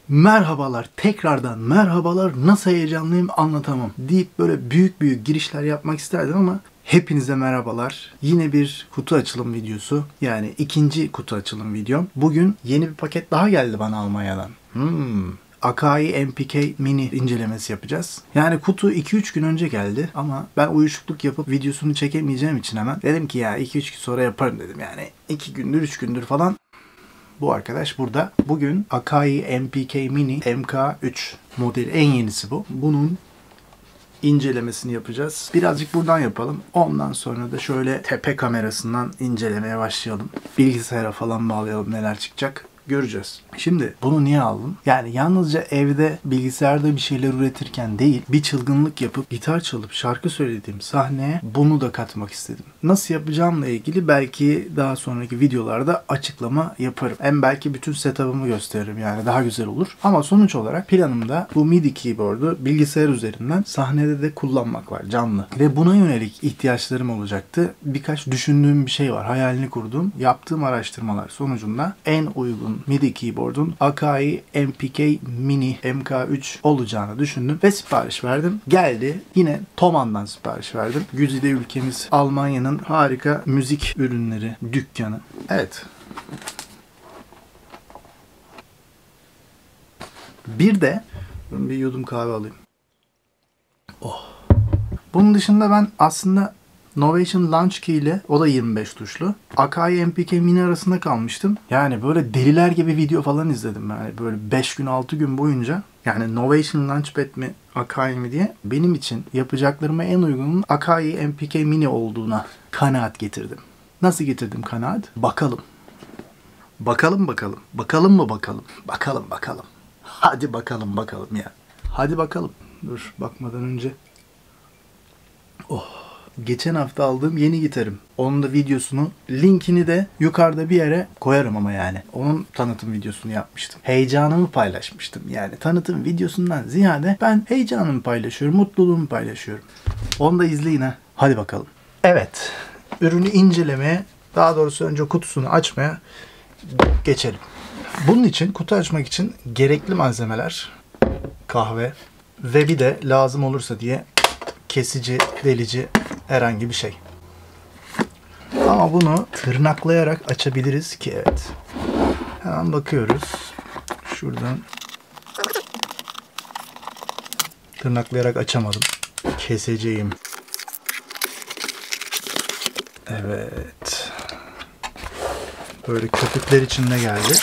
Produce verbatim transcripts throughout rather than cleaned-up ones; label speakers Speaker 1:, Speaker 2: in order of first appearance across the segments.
Speaker 1: Merhabalar, tekrardan merhabalar, nasıl heyecanlıyım anlatamam deyip böyle büyük büyük girişler yapmak isterdim ama hepinize merhabalar. Yine bir kutu açılım videosu, yani ikinci kutu açılım videom. Bugün yeni bir paket daha geldi bana Almanya'dan. Hmm. Akai M P K Mini incelemesi yapacağız. Yani kutu iki üç gün önce geldi ama ben uyuşukluk yapıp videosunu çekemeyeceğim için hemen dedim ki ya iki üç gün sonra yaparım dedim. Yani iki gündür üç gündür falan. Bu arkadaş burada. Bugün Akai M P K Mini M K üç modeli, en yenisi bu. Bunun incelemesini yapacağız. Birazcık buradan yapalım. Ondan sonra da şöyle tepe kamerasından incelemeye başlayalım. Bilgisayara falan bağlayalım, neler çıkacak göreceğiz. Şimdi bunu niye aldım? Yani yalnızca evde bilgisayarda bir şeyler üretirken değil, bir çılgınlık yapıp gitar çalıp şarkı söylediğim sahneye bunu da katmak istedim. Nasıl yapacağımla ilgili belki daha sonraki videolarda açıklama yaparım. Hem belki bütün setup'ımı gösteririm, yani daha güzel olur. Ama sonuç olarak planımda bu MIDI keyboard'u bilgisayar üzerinden sahnede de kullanmak var, canlı. Ve buna yönelik ihtiyaçlarım olacaktı. Birkaç düşündüğüm bir şey var, hayalini kurduğum, yaptığım araştırmalar sonucunda en uygun MIDI keyboard'un Akai M P K Mini M K üç olacağını düşündüm ve sipariş verdim. Geldi. Yine Thoman'dan sipariş verdim. Güzide ülkemiz Almanya'nın harika müzik ürünleri dükkanı. Evet. Bir de bir yudum kahve alayım. Oh. Bunun dışında ben aslında Novation Launch Key ile, o da yirmi beş tuşlu, Akai M P K Mini arasında kalmıştım. Yani böyle deliler gibi video falan izledim. Yani böyle beş gün altı gün boyunca. Yani Novation Launchpad mi Akai mi diye benim için yapacaklarıma en uygunun Akai M P K Mini olduğuna kanaat getirdim. Nasıl getirdim kanaat? Bakalım. Bakalım bakalım. Bakalım mı bakalım? Bakalım bakalım. Hadi bakalım bakalım ya. Hadi bakalım. Dur, bakmadan önce. Oh. Geçen hafta aldığım yeni gitarım. Onun da videosunu, linkini de yukarıda bir yere koyarım ama yani. Onun tanıtım videosunu yapmıştım. Heyecanımı paylaşmıştım. Yani tanıtım videosundan ziyade ben heyecanımı paylaşıyorum, mutluluğumu paylaşıyorum. Onu da izleyin ha. Hadi bakalım. Evet. Ürünü incelemeye, daha doğrusu önce kutusunu açmaya geçelim. Bunun için, kutu açmak için gerekli malzemeler kahve ve bir de lazım olursa diye kesici, delici herhangi bir şey. Ama bunu tırnaklayarak açabiliriz ki evet. Hemen bakıyoruz. Şuradan tırnaklayarak açamadım. Keseceğim. Evet. Böyle köpükler içinde geldi.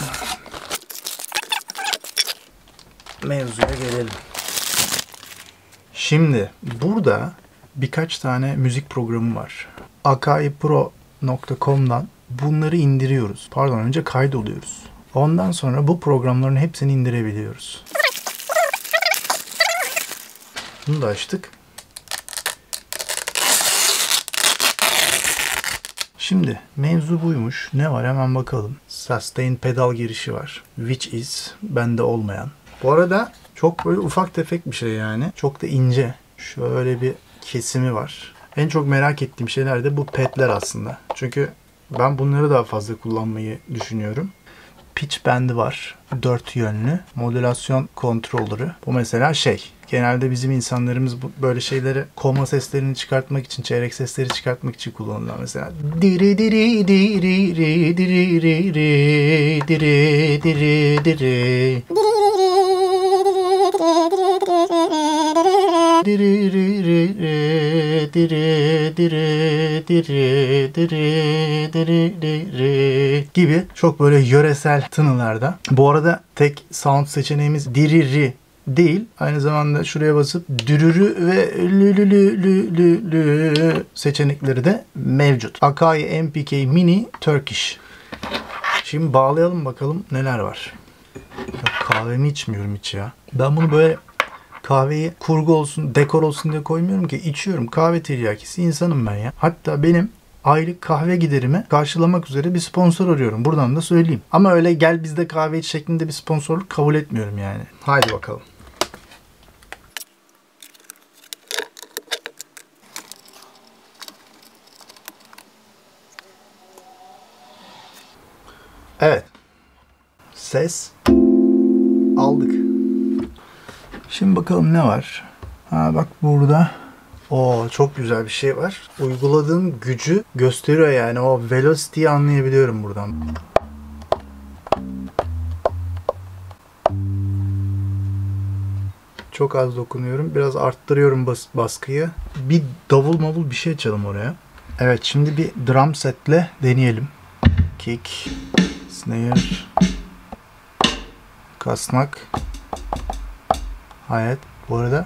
Speaker 1: Mevzuya gelelim. Şimdi burada birkaç tane müzik programı var. akai pro nokta com'dan bunları indiriyoruz. Pardon, önce kaydoluyoruz. Ondan sonra bu programların hepsini indirebiliyoruz. Bunu da açtık. Şimdi mevzu buymuş. Ne var hemen bakalım. Sustain pedal girişi var. Which is bende olmayan. Bu arada çok böyle ufak tefek bir şey yani. Çok da ince. Şöyle bir kesimi var. En çok merak ettiğim şeyler de bu pedler aslında. Çünkü ben bunları daha fazla kullanmayı düşünüyorum. Pitch band'i var. Dört yönlü. Modülasyon kontrolörü. Bu mesela şey. Genelde bizim insanlarımız bu, böyle şeyleri koma seslerini çıkartmak için, çeyrek sesleri çıkartmak için kullanırlar mesela. Diri diri diri diri diri diri diri diri diri. Diri diri diri diri diri diri diri diri gibi çok böyle yöresel tınılarda. Bu arada tek sound seçeneğimiz diriri değil. Aynı zamanda şuraya basıp dürürü ve lü lü lü lü lü lü seçenekleri de mevcut. Akai M P K Mini Turkish. Şimdi bağlayalım bakalım neler var. Ya kahvemi içmiyorum hiç ya. Ben bunu böyle kahveyi kurgu olsun, dekor olsun diye koymuyorum ki. İçiyorum. Kahve tiryakisi insanım ben ya. Hatta benim aylık kahve giderimi karşılamak üzere bir sponsor arıyorum. Buradan da söyleyeyim. Ama öyle gel bizde kahve iç şeklinde bir sponsorluk kabul etmiyorum yani. Haydi bakalım. Evet. Ses aldık. Şimdi bakalım ne var. Ha bak burada. Oo çok güzel bir şey var. Uyguladığım gücü gösteriyor yani. O velocity'yi anlayabiliyorum buradan. Çok az dokunuyorum. Biraz arttırıyorum bas baskıyı. Bir davul mavul bir şey açalım oraya. Evet şimdi bir drum setle deneyelim. Kick, snare, kasnak, hi-hat. Bu arada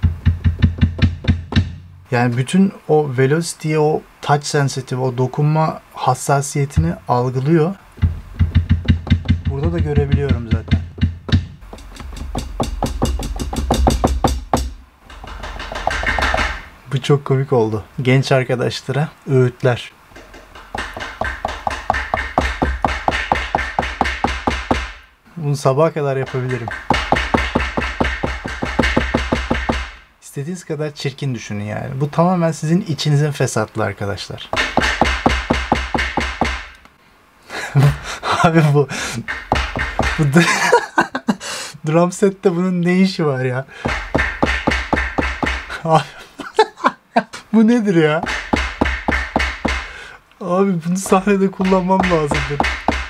Speaker 1: yani bütün o velocity'ye, o touch sensitive, o dokunma hassasiyetini algılıyor. Burada da görebiliyorum zaten. Bu çok komik oldu. Genç arkadaşlara öğütler. Bunu sabaha kadar yapabilirim. İstediğiniz kadar çirkin düşünün yani. Bu tamamen sizin içinizin fesatlığı arkadaşlar. Abi bu bu drum sette bunun ne işi var ya? Abi bu nedir ya? Abi bunu sahnede kullanmam lazım benim.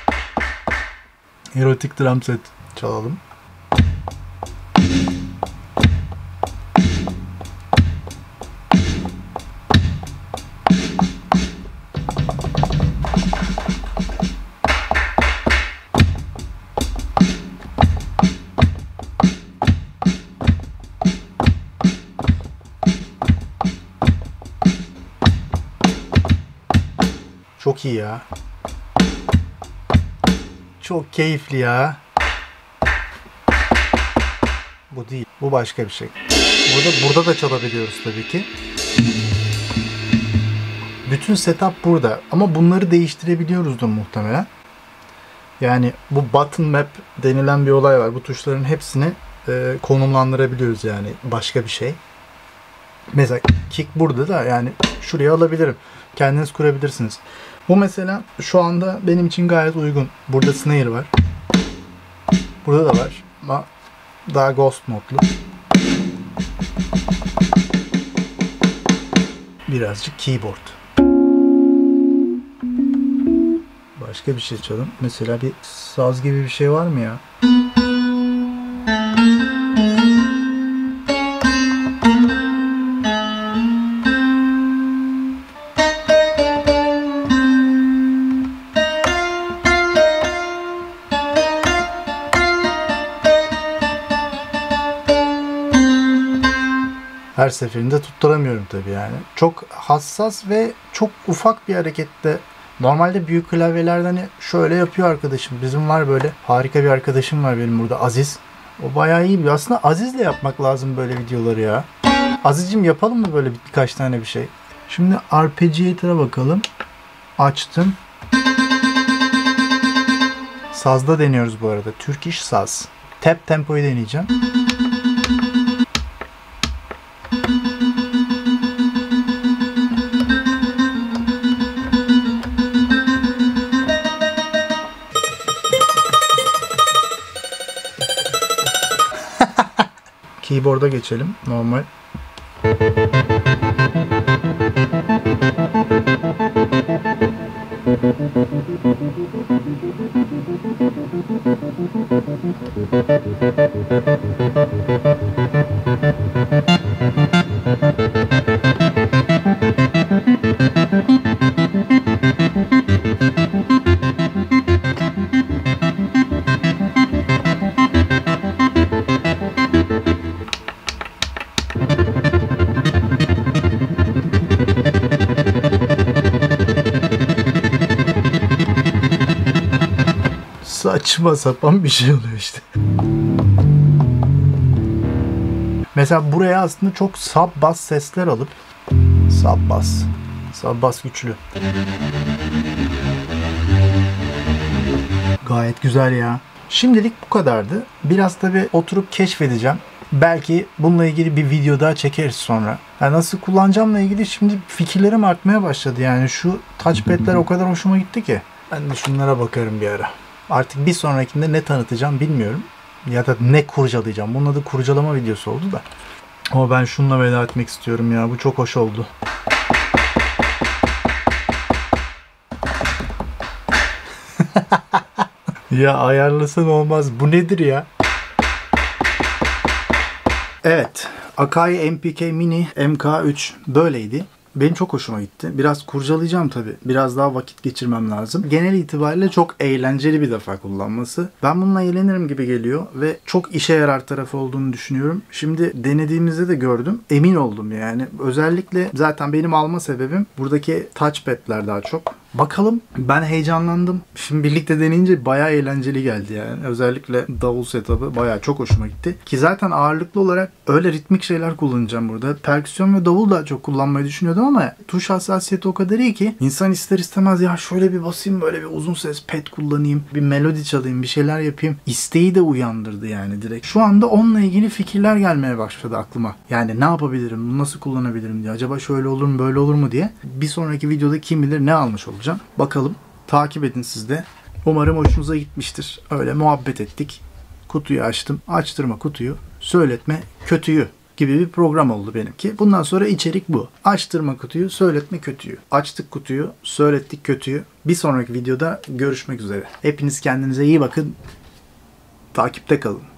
Speaker 1: Erotik drum set çalalım. Çok iyi ya. Çok keyifli ya. Bu değil. Bu başka bir şey. Burada burada da çalabiliyoruz tabii ki. Bütün setup burada. Ama bunları değiştirebiliyoruzdur muhtemelen. Yani bu button map denilen bir olay var. Bu tuşların hepsini e, konumlandırabiliyoruz yani. Başka bir şey. Mesela kick burada da yani şuraya alabilirim. Kendiniz kurabilirsiniz. Bu mesela şu anda benim için gayet uygun. Burada snare var. Burada da var. Ama daha ghost modlu. Birazcık keyboard. Başka bir şey çalalım. Mesela bir saz gibi bir şey var mı ya? Her seferinde tutturamıyorum tabii yani. Çok hassas ve çok ufak bir harekette. Normalde büyük klavyelerden hani şöyle yapıyor arkadaşım. Bizim var böyle. Harika bir arkadaşım var benim burada, Aziz. O bayağı iyi bir. Aslında Aziz'le yapmak lazım böyle videoları ya. Aziz'cim yapalım mı böyle birkaç tane bir şey? Şimdi arpeggiator'a bakalım. Açtım. Sazda deniyoruz bu arada. Turkish saz. Tap tempoyu deneyeceğim. Keyboard'a geçelim. Normal. Saçma sapan bir şey oluyor işte. Mesela buraya aslında çok sub bass sesler alıp sub bass. Sub bass güçlü. Gayet güzel ya. Şimdilik bu kadardı. Biraz tabii oturup keşfedeceğim. Belki bununla ilgili bir video daha çekeriz sonra. Yani nasıl kullanacağımla ilgili şimdi fikirlerim artmaya başladı. Yani şu touchpad'ler o kadar hoşuma gitti ki. Ben de şunlara bakarım bir ara. Artık bir sonrakinde ne tanıtacağım bilmiyorum. Ya da ne kurcalayacağım? Bunun adı kurcalama videosu oldu da. Ama ben şununla veda etmek istiyorum ya. Bu çok hoş oldu. Ya ayarlasan olmaz. Bu nedir ya? Evet. Akai M P K Mini M K üç böyleydi. Benim çok hoşuma gitti. Biraz kurcalayacağım tabii. Biraz daha vakit geçirmem lazım. Genel itibariyle çok eğlenceli bir defa kullanması. Ben bununla eğlenirim gibi geliyor ve çok işe yarar tarafı olduğunu düşünüyorum. Şimdi denediğimizde de gördüm. Emin oldum yani. Özellikle zaten benim alma sebebim buradaki touchpad'ler daha çok. Bakalım. Ben heyecanlandım. Şimdi birlikte deneyince bayağı eğlenceli geldi yani. Özellikle davul setup'ı bayağı çok hoşuma gitti. Ki zaten ağırlıklı olarak öyle ritmik şeyler kullanacağım burada. Perküsyon ve davul da çok kullanmayı düşünüyordum ama tuş hassasiyeti o kadar iyi ki insan ister istemez ya şöyle bir basayım, böyle bir uzun ses pad kullanayım, bir melodi çalayım, bir şeyler yapayım. İsteği de uyandırdı yani direkt. Şu anda onunla ilgili fikirler gelmeye başladı aklıma. Yani ne yapabilirim, bunu nasıl kullanabilirim diye. Acaba şöyle olur mu, böyle olur mu diye. Bir sonraki videoda kim bilir ne almış olacağım. Bakalım. Takip edin siz de. Umarım hoşunuza gitmiştir. Öyle muhabbet ettik. Kutuyu açtım. Açtırma kutuyu. Söyletme kötüyü gibi bir program oldu benimki. Bundan sonra içerik bu. Açtırma kutuyu, söyletme kötüyü. Açtık kutuyu, söylettik kötüyü. Bir sonraki videoda görüşmek üzere. Hepiniz kendinize iyi bakın. Takipte kalın.